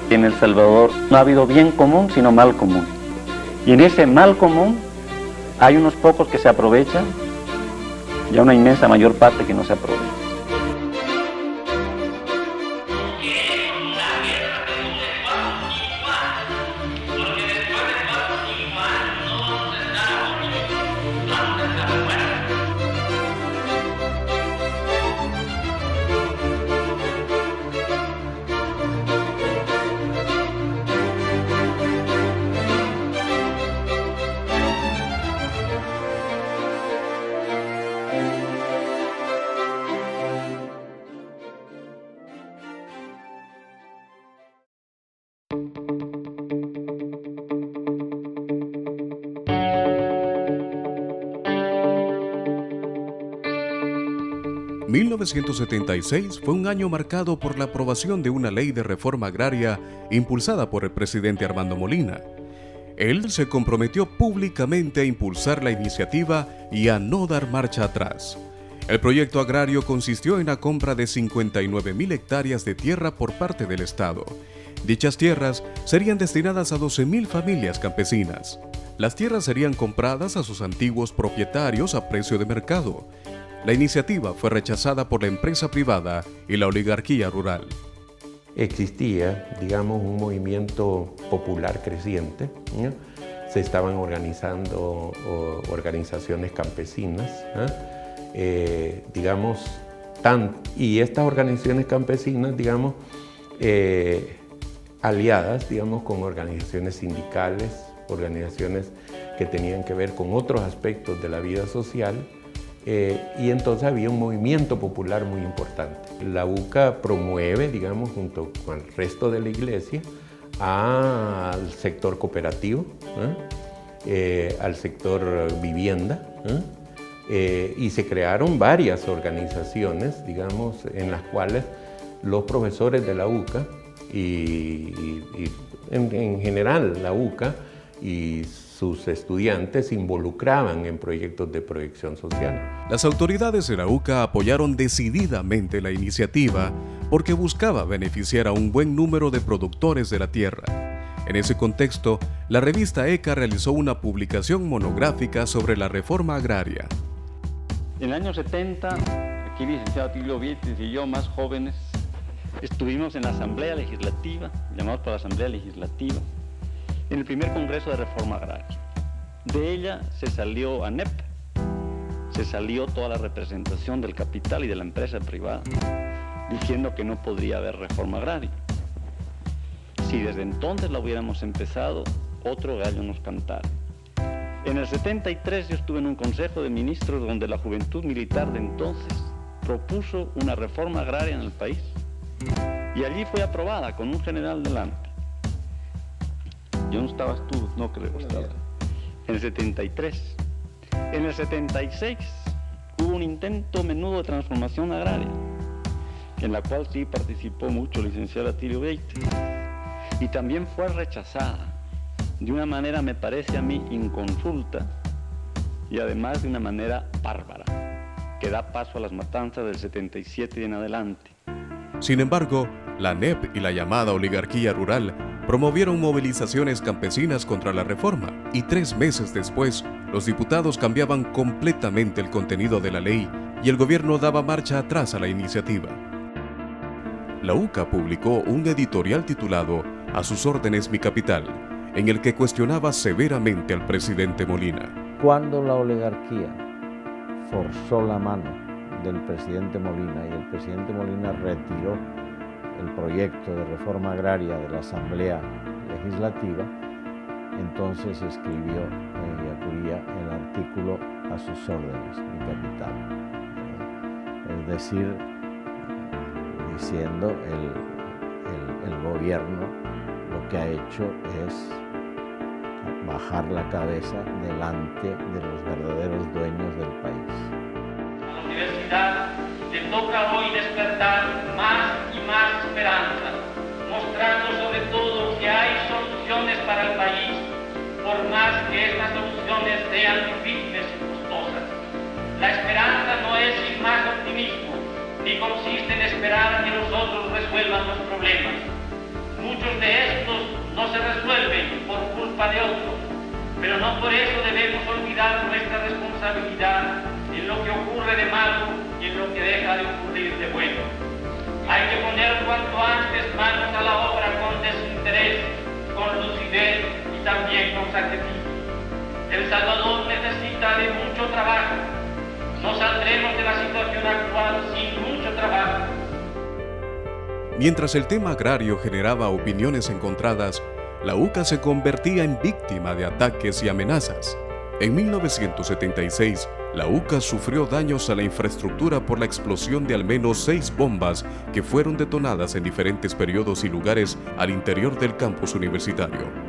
En El Salvador no ha habido bien común, sino mal común. Y en ese mal común hay unos pocos que se aprovechan y una inmensa mayor parte que no se aprovecha. En 1976 fue un año marcado por la aprobación de una ley de reforma agraria impulsada por el presidente Armando Molina. Él se comprometió públicamente a impulsar la iniciativa y a no dar marcha atrás. El proyecto agrario consistió en la compra de 59.000 hectáreas de tierra por parte del Estado. Dichas tierras serían destinadas a 12.000 familias campesinas. Las tierras serían compradas a sus antiguos propietarios a precio de mercado. La iniciativa fue rechazada por la empresa privada y la oligarquía rural. Existía, digamos, un movimiento popular creciente, ¿no? Se estaban organizando organizaciones campesinas, digamos, y estas organizaciones campesinas, digamos, aliadas, digamos, con organizaciones sindicales, organizaciones que tenían que ver con otros aspectos de la vida social, y entonces había un movimiento popular muy importante. La UCA promueve, digamos, junto con el resto de la iglesia, al sector cooperativo, al sector vivienda, y se crearon varias organizaciones, digamos, en las cuales los profesores de la UCA y en general la UCA y sus estudiantes se involucraban en proyectos de proyección social. Las autoridades de la UCA apoyaron decididamente la iniciativa porque buscaba beneficiar a un buen número de productores de la tierra. En ese contexto, la revista ECA realizó una publicación monográfica sobre la reforma agraria. En el año 70, aquí el licenciado Atilio Vietes y yo, más jóvenes, estuvimos en la Asamblea Legislativa, llamados por la Asamblea Legislativa, en el primer Congreso de Reforma Agraria. De ella se salió ANEP, se salió toda la representación del capital y de la empresa privada, diciendo que no podría haber reforma agraria. Si desde entonces la hubiéramos empezado, otro gallo nos cantara. En el 73 yo estuve en un consejo de ministros donde la juventud militar de entonces propuso una reforma agraria en el país y allí fue aprobada con un general delante. Yo no estabas tú, no creo que estabas. En el 73. En el 76 hubo un intento menudo de transformación agraria, en la cual sí participó mucho el licenciado Atilio Vietes, y también fue rechazada de una manera, me parece a mí, inconsulta y además de una manera bárbara, que da paso a las matanzas del 77 y en adelante. Sin embargo, la ANEP y la llamada oligarquía rural promovieron movilizaciones campesinas contra la reforma y 3 meses después, los diputados cambiaban completamente el contenido de la ley y el gobierno daba marcha atrás a la iniciativa. La UCA publicó un editorial titulado "A sus órdenes mi capital", en el que cuestionaba severamente al presidente Molina. Cuando la oligarquía forzó la mano del presidente Molina y el presidente Molina retiró el proyecto de reforma agraria de la Asamblea Legislativa, entonces escribió Yacuría el artículo "A sus órdenes, mi capital". Es decir, diciendo el gobierno lo que ha hecho es bajar la cabeza delante de los verdaderos dueños del país. A la universidad le toca hoy despertar más y más esperanza, mostrando sobre todo que hay soluciones para el país, por más que estas soluciones sean difíciles y costosas. La esperanza no es sin más optimismo, ni consiste en esperar a que los otros resuelvan los problemas. Muchos de estos no se resuelven por culpa de otros, pero no por eso debemos olvidar nuestra responsabilidad en lo que ocurre de malo y en lo que deja de ocurrir de bueno. Hay que poner cuanto antes manos a la obra con desinterés, con lucidez y también con sacrificio. El Salvador necesita de mucho trabajo. No saldremos de la situación actual sin mucho trabajo. Mientras el tema agrario generaba opiniones encontradas, la UCA se convertía en víctima de ataques y amenazas. En 1976, la UCA sufrió daños a la infraestructura por la explosión de al menos 6 bombas que fueron detonadas en diferentes periodos y lugares al interior del campus universitario.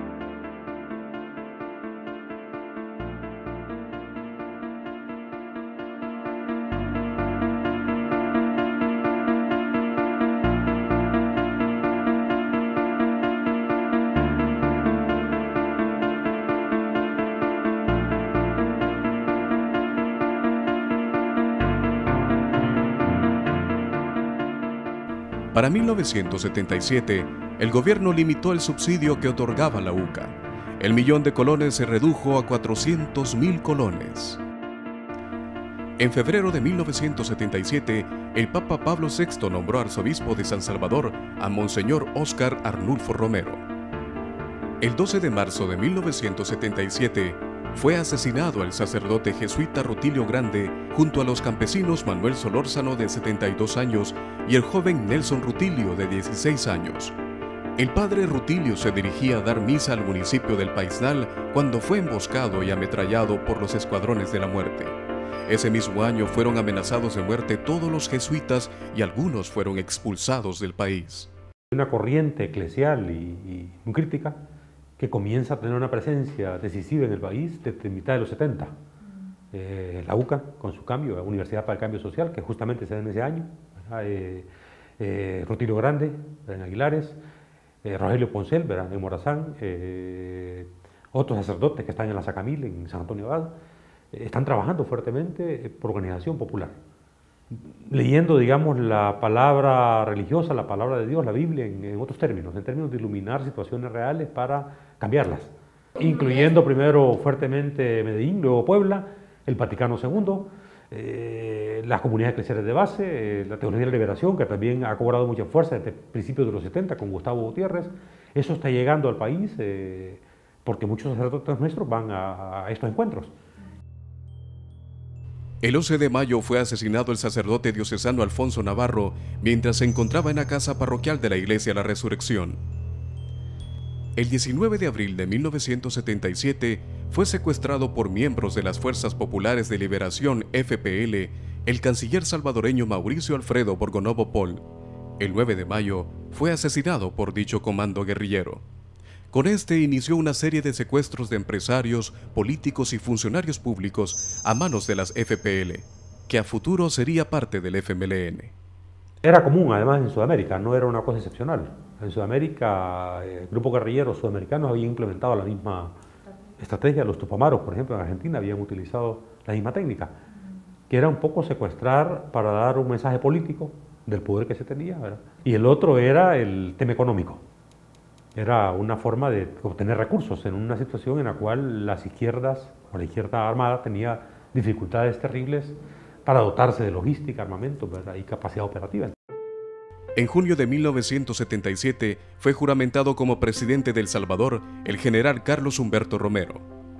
Para 1977, el gobierno limitó el subsidio que otorgaba la UCA. El millón de colones se redujo a 400.000 colones. En febrero de 1977, el Papa Pablo VI nombró arzobispo de San Salvador a Monseñor Óscar Arnulfo Romero. El 12 de marzo de 1977, fue asesinado el sacerdote jesuita Rutilio Grande junto a los campesinos Manuel Solórzano, de 72 años, y el joven Nelson Rutilio, de 16 años. El padre Rutilio se dirigía a dar misa al municipio del Paisnal cuando fue emboscado y ametrallado por los escuadrones de la muerte. Ese mismo año fueron amenazados de muerte todos los jesuitas y algunos fueron expulsados del país. Una corriente eclesial y muy crítica que comienza a tener una presencia decisiva en el país desde mitad de los 70. La UCA, con su cambio, la Universidad para el Cambio Social, que justamente se da en ese año, Rutilio Grande, en Aguilares, Rogelio Poncel, en Morazán, otros sacerdotes que están en la Sacamil, en San Antonio Abad, están trabajando fuertemente por organización popular, leyendo, digamos, la palabra religiosa, la palabra de Dios, la Biblia, en otros términos, en términos de iluminar situaciones reales para cambiarlas, incluyendo primero fuertemente Medellín, luego Puebla, el Vaticano II, las comunidades eclesiales de base, la teología de la liberación, que también ha cobrado mucha fuerza desde principios de los 70 con Gustavo Gutiérrez. Eso está llegando al país porque muchos sacerdotes nuestros van a estos encuentros. El 11 de mayo fue asesinado el sacerdote diocesano Alfonso Navarro mientras se encontraba en la casa parroquial de la Iglesia La Resurrección. El 19 de abril de 1977 fue secuestrado por miembros de las Fuerzas Populares de Liberación FPL el canciller salvadoreño Mauricio Alfredo Borgonovo Pol. El 9 de mayo fue asesinado por dicho comando guerrillero. Con este inició una serie de secuestros de empresarios, políticos y funcionarios públicos a manos de las FPL, que a futuro sería parte del FMLN. Era común además en Sudamérica, no era una cosa excepcional. En Sudamérica, grupos guerrilleros sudamericanos habían implementado la misma estrategia. Los Tupamaros, por ejemplo, en Argentina habían utilizado la misma técnica, que era un poco secuestrar para dar un mensaje político del poder que se tenía, ¿verdad? Y el otro era el tema económico. Era una forma de obtener recursos en una situación en la cual las izquierdas o la izquierda armada tenía dificultades terribles para dotarse de logística, armamento, ¿verdad? Y capacidad operativa. En junio de 1977 fue juramentado como presidente de El Salvador el general Carlos Humberto Romero.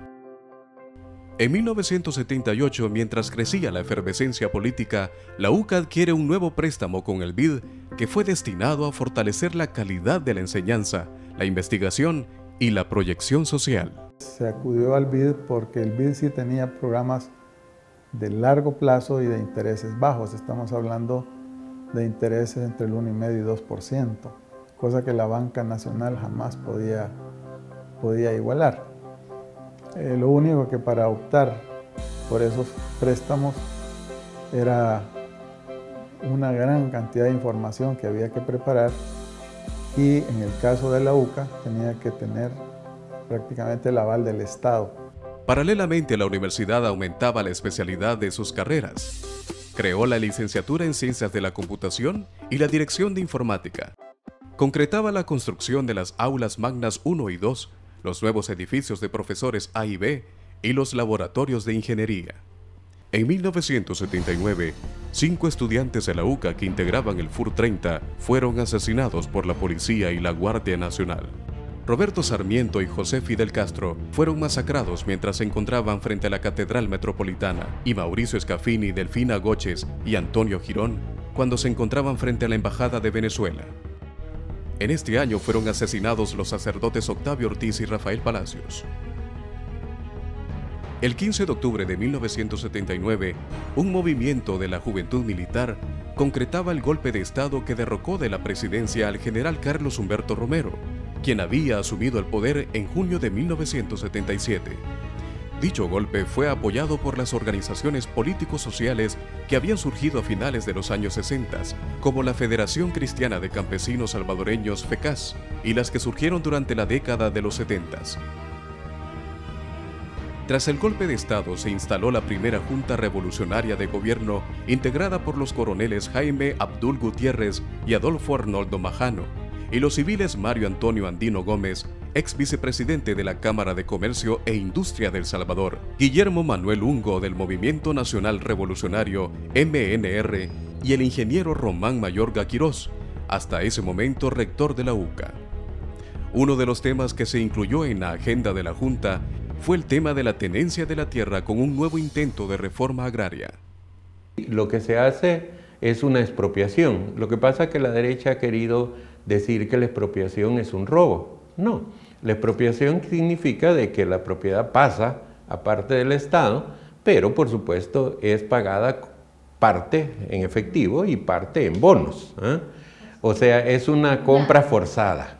En 1978, mientras crecía la efervescencia política, la UCA adquiere un nuevo préstamo con el BID que fue destinado a fortalecer la calidad de la enseñanza, la investigación y la proyección social. Se acudió al BID porque el BID sí tenía programas de largo plazo y de intereses bajos. Estamos hablando de intereses entre el 1,5 y 2%, cosa que la banca nacional jamás podía igualar. Lo único que para optar por esos préstamos era una gran cantidad de información que había que preparar, y en el caso de la UCA tenía que tener prácticamente el aval del Estado. Paralelamente, la universidad aumentaba la especialidad de sus carreras. Creó la licenciatura en Ciencias de la Computación y la Dirección de Informática. concretaba la construcción de las aulas magnas 1 y 2, los nuevos edificios de profesores A y B y los laboratorios de ingeniería. En 1979, 5 estudiantes de la UCA que integraban el FUR 30 fueron asesinados por la policía y la Guardia Nacional. Roberto Sarmiento y José Fidel Castro fueron masacrados mientras se encontraban frente a la Catedral Metropolitana, y Mauricio Escafini, Delfina Goches y Antonio Girón cuando se encontraban frente a la Embajada de Venezuela. En este año fueron asesinados los sacerdotes Octavio Ortiz y Rafael Palacios. El 15 de octubre de 1979, un movimiento de la Juventud Militar concretaba el golpe de Estado que derrocó de la presidencia al general Carlos Humberto Romero, quien había asumido el poder en junio de 1977. Dicho golpe fue apoyado por las organizaciones político-sociales que habían surgido a finales de los años 60, como la Federación Cristiana de Campesinos Salvadoreños FECAS, y las que surgieron durante la década de los 70. Tras el golpe de Estado se instaló la primera Junta Revolucionaria de Gobierno, integrada por los coroneles Jaime Abdul Gutiérrez y Adolfo Arnoldo Majano, y los civiles Mario Antonio Andino Gómez, ex vicepresidente de la Cámara de Comercio e Industria de El Salvador, Guillermo Manuel Ungo del Movimiento Nacional Revolucionario MNR y el ingeniero Román Mayorga Quirós, hasta ese momento rector de la UCA. Uno de los temas que se incluyó en la agenda de la Junta fue el tema de la tenencia de la tierra con un nuevo intento de reforma agraria. Lo que se hace es una expropiación. Lo que pasa es que la derecha ha querido decir que la expropiación es un robo. No, la expropiación significa de que la propiedad pasa a parte del Estado, pero por supuesto es pagada parte en efectivo y parte en bonos, ¿eh? O sea, es una compra forzada,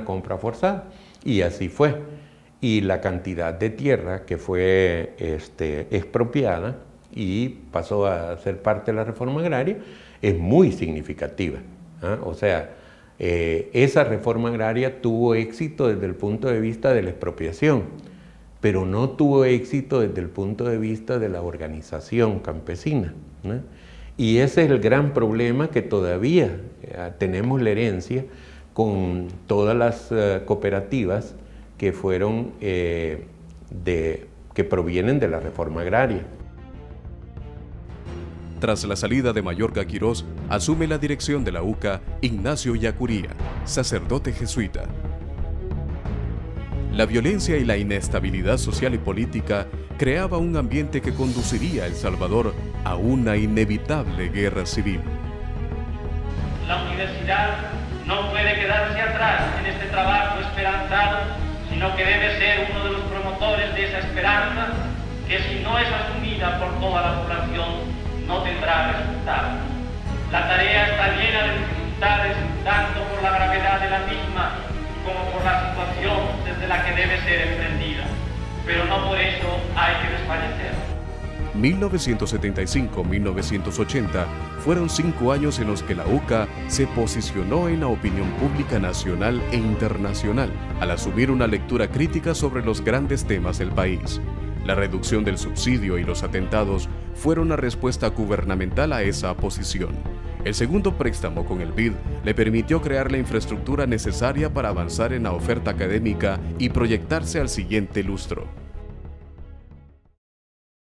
y así fue. Y la cantidad de tierra que fue expropiada y pasó a ser parte de la reforma agraria es muy significativa, ¿eh? O sea, esa reforma agraria tuvo éxito desde el punto de vista de la expropiación, pero no tuvo éxito desde el punto de vista de la organización campesina, ¿no? Y ese es el gran problema que todavía tenemos la herencia con todas las cooperativas que fueron que provienen de la reforma agraria. Tras la salida de Mayorga Quirós, asume la dirección de la UCA Ignacio Yacuría, sacerdote jesuita. La violencia y la inestabilidad social y política creaba un ambiente que conduciría a El Salvador a una inevitable guerra civil. La universidad no puede quedarse atrás en este trabajo esperanzado, sino que debe ser uno de los promotores de esa esperanza, que si no es asumida por toda la población, no tendrá resultados. La tarea está llena de dificultades, tanto por la gravedad de la misma, como por la situación desde la que debe ser emprendida. Pero no por eso hay que desfallecer. 1975-1980 fueron 5 años en los que la UCA se posicionó en la opinión pública nacional e internacional al asumir una lectura crítica sobre los grandes temas del país. La reducción del subsidio y los atentados fueron la respuesta gubernamental a esa posición. El segundo préstamo con el BID le permitió crear la infraestructura necesaria para avanzar en la oferta académica y proyectarse al siguiente lustro.